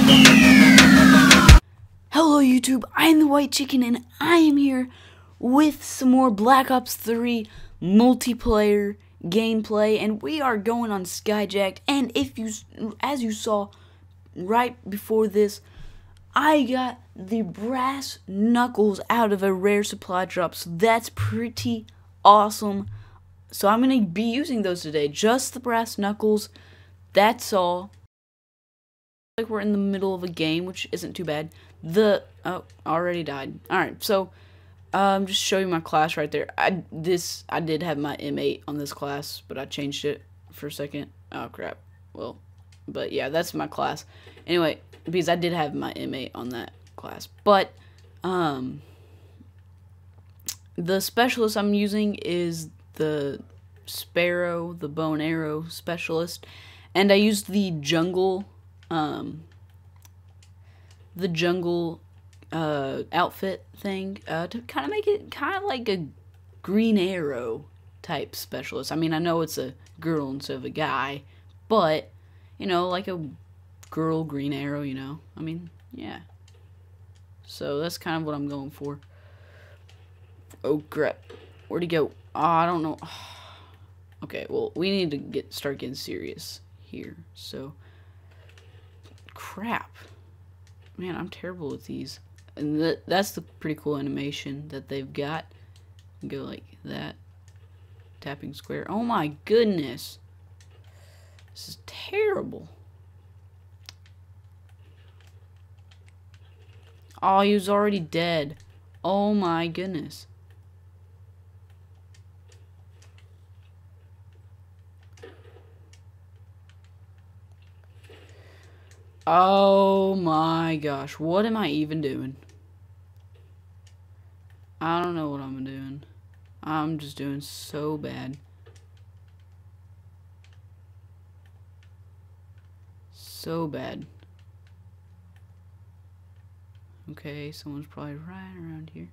Hello YouTube, I am the WhiteChicken and I am here with some more Black Ops 3 multiplayer gameplay, and we are going on Skyjacked. And as you saw right before this, I got the brass knuckles out of a rare supply drop, so that's pretty awesome. So I'm going to be using those today, just the brass knuckles, that's all. Like we're in the middle of a game, which isn't too bad. Oh, already died. Alright, so just show you my class right there. I did have my M8 on this class, but I changed it for a second. Oh crap. Well, but yeah, that's my class. Anyway, because I did have my M8 on that class. But the specialist I'm using is the Sparrow, the bow and arrow specialist, and I used the jungle outfit thing to kind of make it kind of like a Green Arrow type specialist. I mean, I know it's a girl instead of a guy, but you know, like a girl Green Arrow, you know. I mean, yeah. So that's kind of what I'm going for. Oh crap, where'd he go? Oh, I don't know. Okay, well, we need to start getting serious here. So crap, man, I'm terrible with these. And that's the pretty cool animation that they've got. Go like that, tapping square. Oh my goodness, this is terrible. Oh, he was already dead. Oh my goodness. Oh my gosh, what am I even doing? I don't know what I'm doing. I'm just doing so bad. So bad. Okay, someone's probably right around here.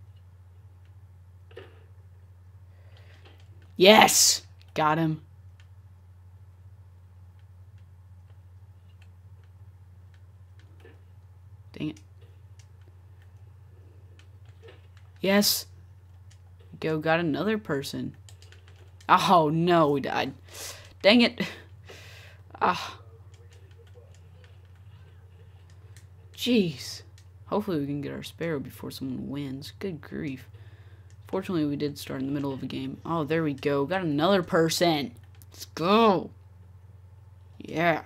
Yes! Got him. Dang it. Yes. Go, got another person. Oh no, we died. Dang it. Ah. Jeez. Hopefully we can get our Sparrow before someone wins. Good grief. Fortunately, we did start in the middle of the game. Oh, there we go. Got another person. Let's go. Yeah.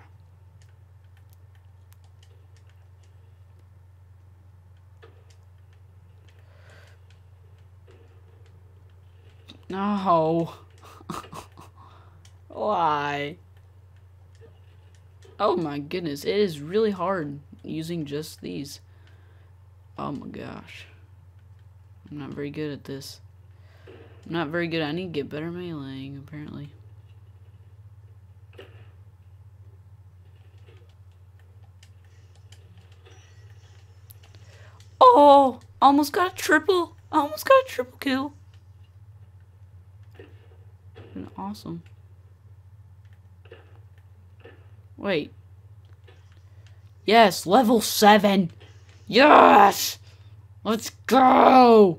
No. Why? Oh my goodness, it is really hard using just these. Oh my gosh. I'm not very good at this. I'm not very good. I need to get better meleeing, apparently. Oh, almost got a triple. Almost got a triple kill. Awesome. Wait. Yes, level 7. Yes! Let's go!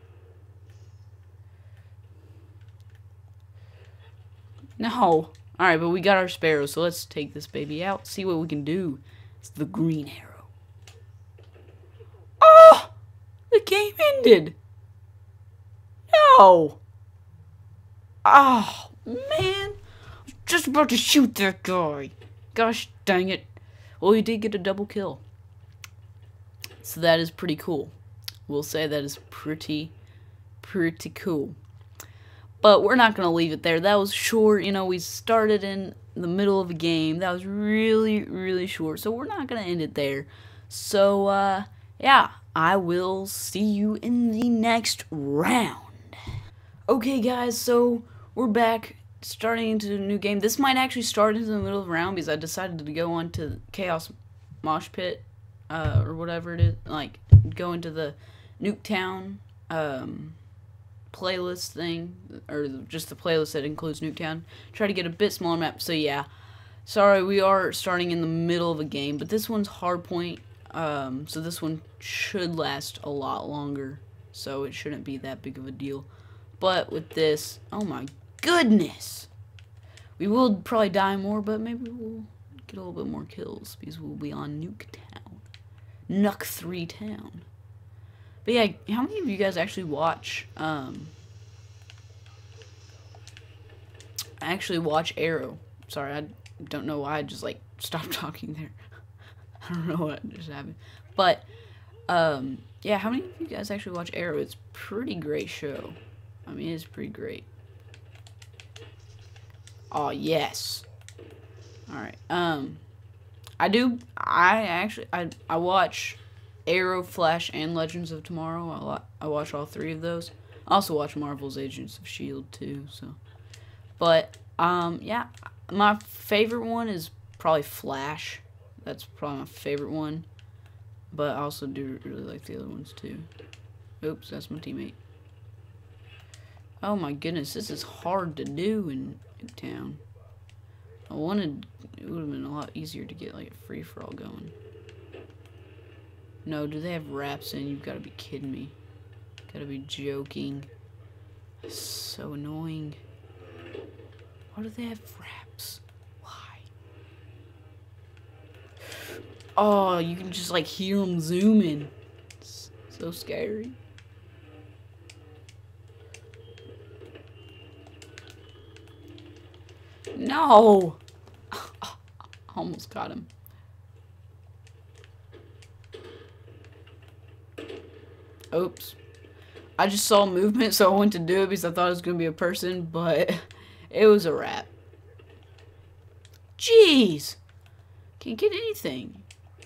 No. Alright, but we got our Sparrow, so let's take this baby out, see what we can do. It's the Green Arrow. Oh! The game ended! No! Oh, man. I was just about to shoot that guy. Gosh dang it. Well, he did get a double kill. So that is pretty cool. We'll say that is pretty cool. But we're not going to leave it there. That was short. You know, we started in the middle of a game. That was really short. So we're not going to end it there. So, yeah. I will see you in the next round. Okay, guys. So we're back, starting into a new game. This might actually start into the middle of the round because I decided to go on to Chaos Mosh Pit, or whatever it is. Like, go into the Nuketown playlist thing, or just the playlist that includes Nuketown. Try to get a bit smaller map. So yeah, Sorry, we are starting in the middle of a game, but this one's hardpoint, so this one should last a lot longer, so it shouldn't be that big of a deal. But with this, oh my goodness! We will probably die more, but maybe we'll get a little bit more kills, because we'll be on Nuke Town. Nuke 3 Town. But yeah, how many of you guys actually watch, Arrow? Sorry, I don't know why I just, like, stopped talking there. I don't know what just happened. But, yeah, how many of you guys actually watch Arrow? It's a pretty great show. I mean, it's pretty great. Oh, yes. Alright, I watch Arrow, Flash, and Legends of Tomorrow. I watch all three of those. I also watch Marvel's Agents of S.H.I.E.L.D. too, so. But, yeah, my favorite one is probably Flash. That's probably my favorite one. But I also do really like the other ones too. Oops, that's my teammate. Oh my goodness, this is hard to do in Nuketown. It would have been a lot easier to get like a free-for-all going. No, do they have wraps in? You've got to be kidding me. Gotta be joking. That's so annoying. Why do they have wraps? Why? Oh, you can just like hear them zooming. It's so scary. No! Almost got him. Oops. I just saw movement, so I went to do it because I thought it was going to be a person, but it was a rat. Jeez! Can't get anything.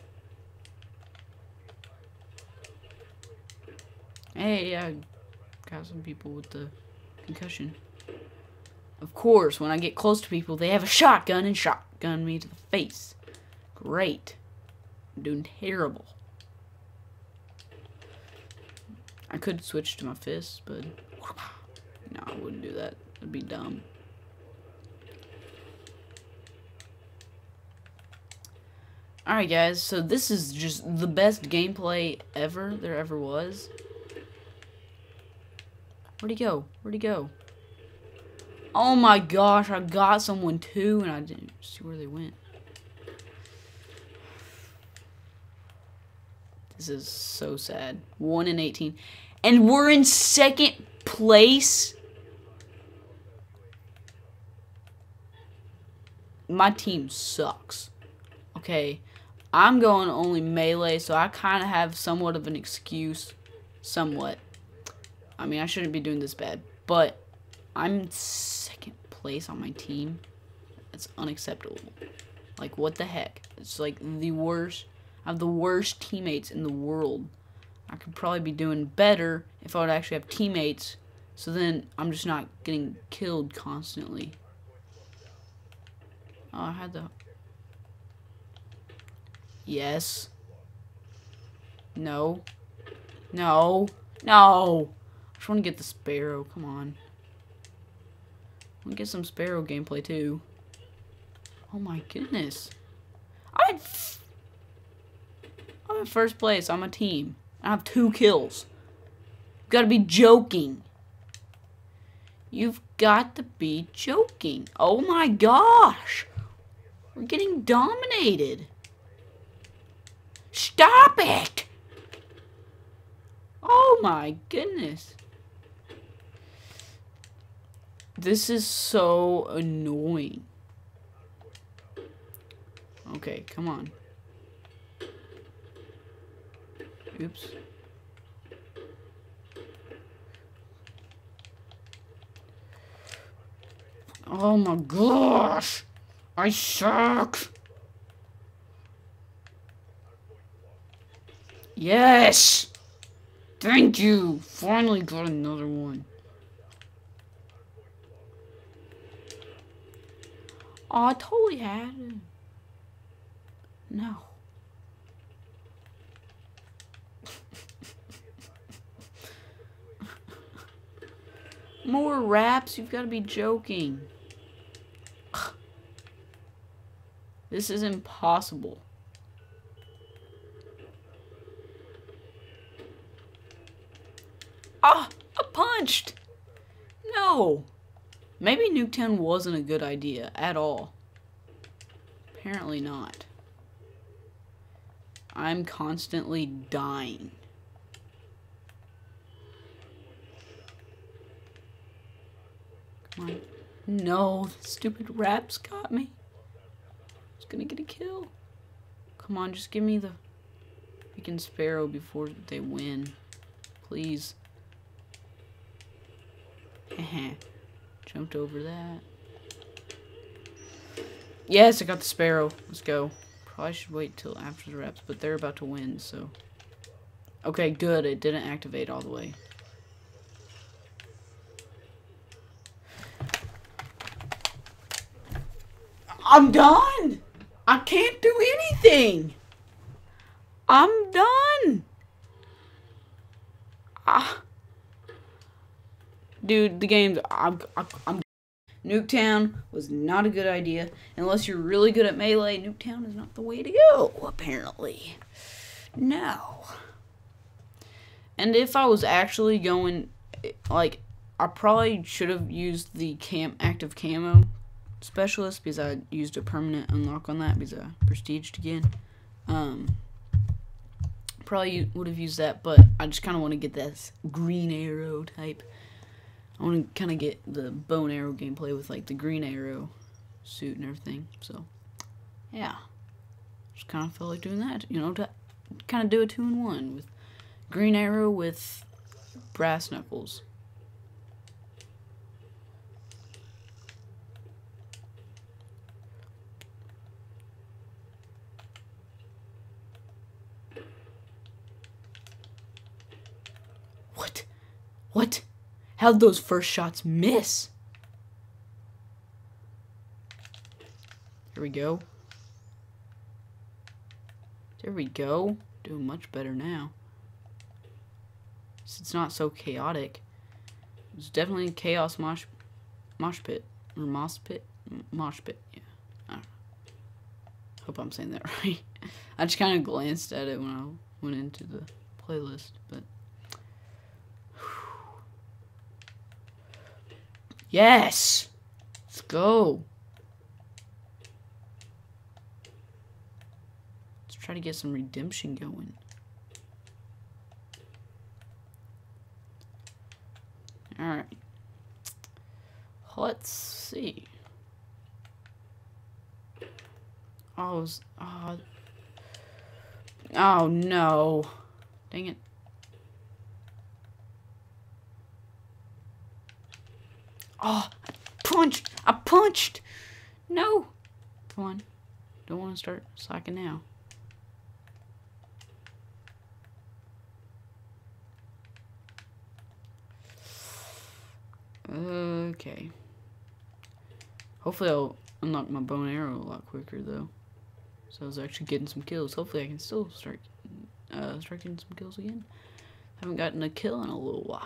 Hey, I got some people with the concussion. Of course, when I get close to people, they have a shotgun and shotgun me to the face. Great. I'm doing terrible. I could switch to my fists, but no, I wouldn't do that. That'd be dumb. Alright guys, so this is just the best gameplay ever there ever was. Where'd he go? Where'd he go? Oh my gosh, I got someone too and I didn't see where they went. This is so sad. 1 in 18. And we're in second place. My team sucks. Okay. I'm going only melee, so I kind of have somewhat of an excuse. Somewhat. I mean, I shouldn't be doing this bad. But I'm in second place on my team. That's unacceptable. Like, what the heck? It's like the worst. I have the worst teammates in the world. I could probably be doing better if I would actually have teammates. So then I'm just not getting killed constantly. Oh, I had the... Yes. No. No. No. I just want to get the Sparrow. Come on. I want to get some Sparrow gameplay too. Oh my goodness. I'm in first place on my team. I have 2 kills. You've got to be joking. You've got to be joking. Oh my gosh. We're getting dominated. Stop it. Oh my goodness. This is so annoying. Okay, come on. Oops. Oh my gosh! I suck! Yes! Thank you! Finally got another one. Oh, I totally had it. No. More raps? You've got to be joking. This is impossible. Ah! I punched! No! Maybe Nuketown wasn't a good idea at all. Apparently not. I'm constantly dying. Come on. No, the stupid raps got me. I was gonna get a kill. Come on, just give me the freaking sparrow before they win. Please. Jumped over that. Yes, I got the sparrow. Let's go. Probably should wait till after the reps, but they're about to win, so. Okay, good. It didn't activate all the way. I'm done! I can't do anything! I'm done! Ah. Dude, the game's... I'm Nuketown was not a good idea. Unless you're really good at melee, Nuketown is not the way to go, apparently. No. And if I was actually going... Like, I probably should have used the active camo specialist because I used a permanent unlock on that because I prestiged again. Probably would have used that, but I just kind of want to get this green arrow type. I want to kind of get the bow and arrow gameplay with like the green arrow suit and everything. So, yeah, just kind of felt like doing that. You know, to kind of do a 2-in-1 with green arrow with brass knuckles. What? How'd those first shots miss? Here we go. There we go. Doing much better now. It's not so chaotic. It's definitely a chaos mosh pit. Or mosh pit? Mosh pit, yeah. I don't know. Hope I'm saying that right. I just kind of glanced at it when I went into the playlist, but... Yes! Let's go. Let's try to get some redemption going. Alright. Let's see. Oh no. Dang it. Oh, I punched! No! Come on. Don't want to start slacking now. Okay. Hopefully I'll unlock my bow and arrow a lot quicker, though. So I was actually getting some kills. Hopefully I can still start getting some kills again. Haven't gotten a kill in a little while.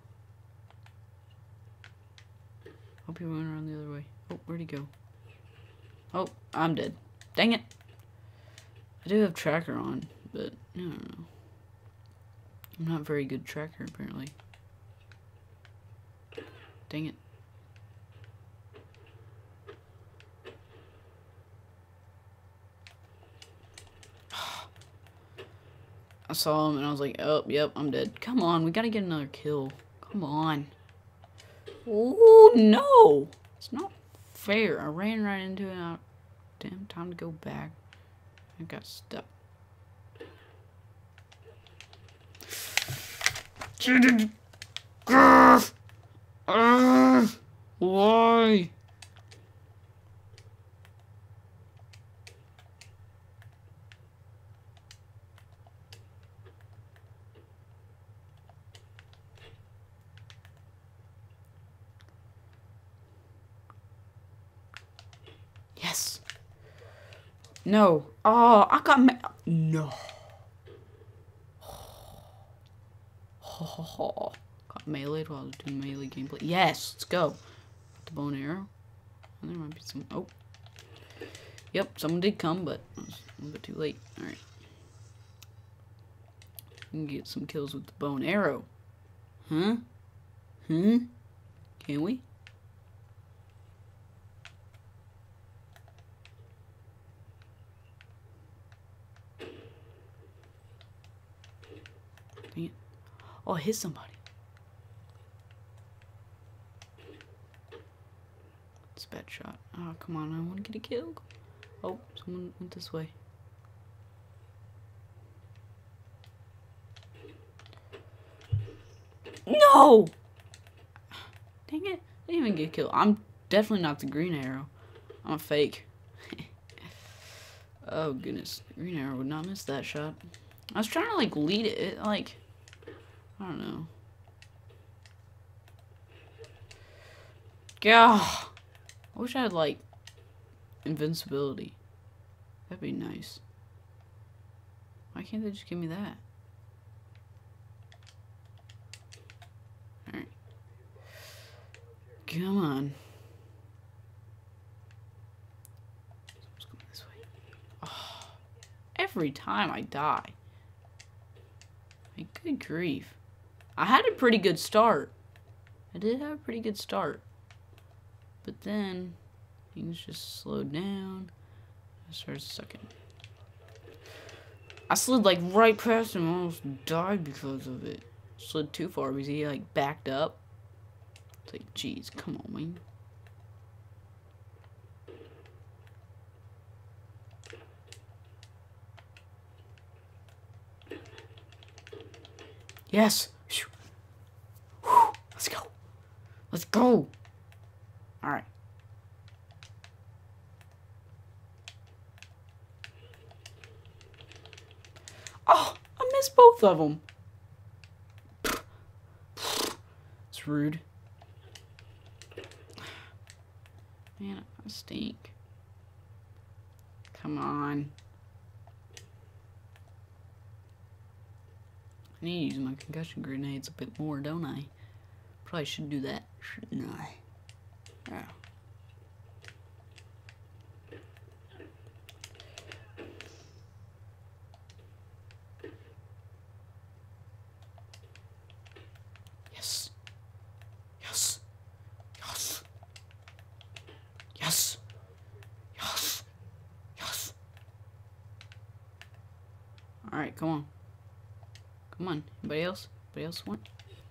Hope he went around the other way. Oh, where'd he go? Oh, I'm dead. Dang it. I do have tracker on, but I don't know. I'm not very good tracker, apparently. Dang it. I saw him and I was like, oh, yep, I'm dead. Come on, we gotta get another kill. Come on. Oh, no! It's not fair. I ran right into it. Damn, time to go back. I got stuck. Why? Yes. No. Oh, I got no. Got meleeed while I was doing melee gameplay. Yes, let's go. The bow and arrow. And there might be some. Oh. Yep, someone did come, but it was a little bit too late. Alright. We can get some kills with the bow and arrow. Huh? Can we? Dang it. Oh, I hit somebody. It's a bad shot. Oh, come on. I want to get a kill. Oh, someone went this way. No! Dang it. I didn't even get killed. I'm definitely not the green arrow. I'm a fake. Oh, goodness. Green arrow would not miss that shot. I was trying to, like, lead it. Like, I don't know. Gah! I wish I had, like, invincibility. That'd be nice. Why can't they just give me that? Alright. Come on. Let's go this way. Oh, every time I die. Like, good grief. I had a pretty good start. I did have a pretty good start. But then, things just slowed down. I started sucking. I slid like right past him and almost died because of it. Slid too far because he like backed up. It's like, jeez, come on, man. Yes. Whew. Let's go. Let's go. All right. Oh, I missed both of them. It's rude. Man, I stink. Come on. I need to use my concussion grenades a bit more, don't I? Probably should do that, shouldn't I? Yeah. Yes. Yes. Yes. Yes. Yes. Yes. Alright, come on. Come on. Anybody else? Anybody else want?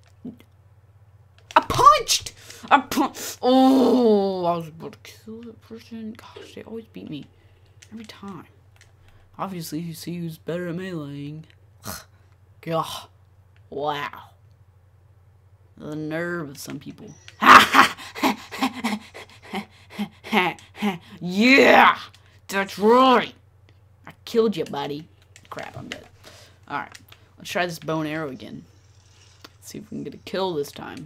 I punched! I punched! Oh, I was about to kill that person. Gosh, they always beat me. Every time. Obviously, you see who's better at meleeing. God. Wow. The nerve of some people. Yeah! That's right! I killed you, buddy. Crap, I'm dead. Alright. Let's try this bow and arrow again. Let's see if we can get a kill this time.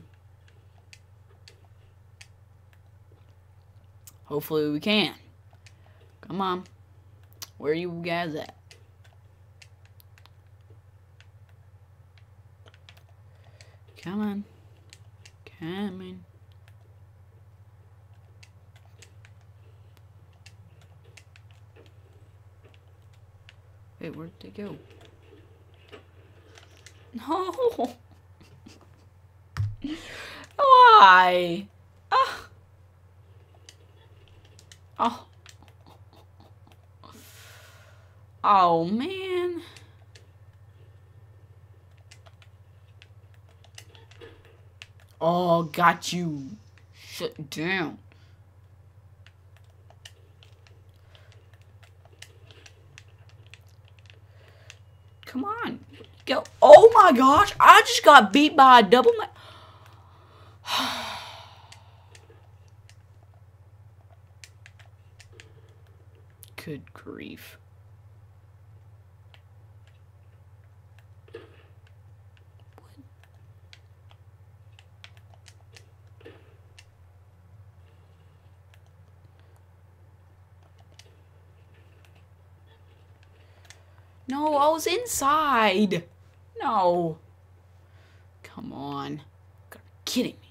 Hopefully we can. Come on. Where are you guys at? Come on. Come on. Wait, where'd they go? No! Why? Oh. Oh, man. Oh, got you. Shut down. Come on. Go. Oh, my gosh. I just got beat by a double. Good grief. No, I was inside. No. Come on. You gotta be kidding me.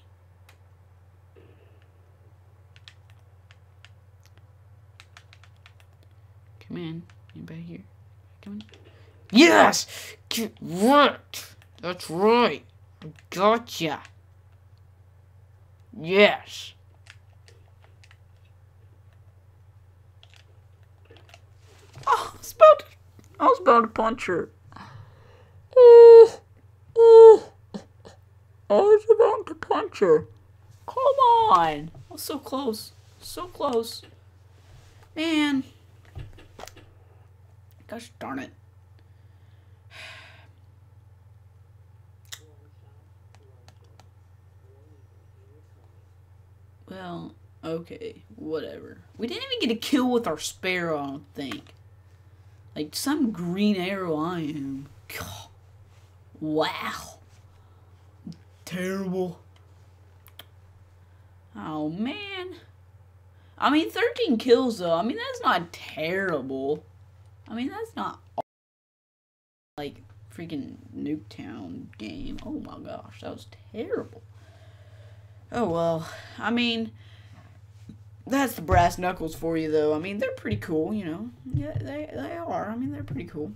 Come in. Anybody here? Come in. Yes! Get wrecked! That's right. I gotcha. Yes. Oh, I was about to punch her. I was about to punch her. Come on. I was so close. So close. Man. Gosh darn it. Well, okay, whatever. We didn't even get a kill with our sparrow, I don't think. Like, some green arrow I am. God. Wow. Terrible. Oh, man. I mean, 13 kills, though. I mean, that's not terrible. I mean, that's not like freaking Nuketown game. Oh, my gosh. That was terrible. Oh, well. I mean, that's the brass knuckles for you, though. I mean, they're pretty cool, you know. Yeah, they are. I mean, they're pretty cool.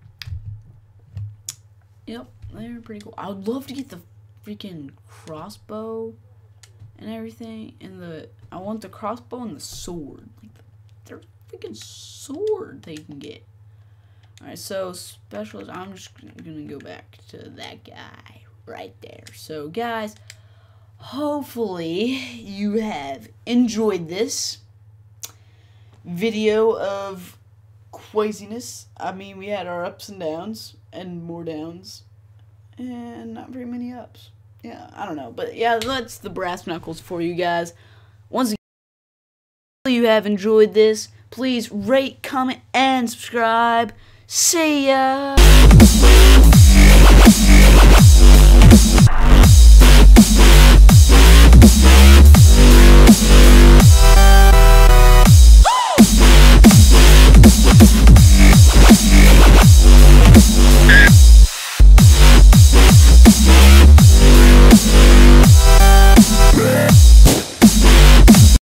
Yep, they're pretty cool. I would love to get the freaking crossbow and everything. And I want the crossbow and the sword. Like, they're freaking sword they can get. Alright, so specialist. I'm just gonna go back to that guy right there. So, guys, hopefully you have enjoyed this video of craziness. I mean, we had our ups and downs and more downs and not very many ups. Yeah, I don't know, but yeah, that's the brass knuckles for you guys. Once again, if you have enjoyed this, please rate, comment, and subscribe. See ya.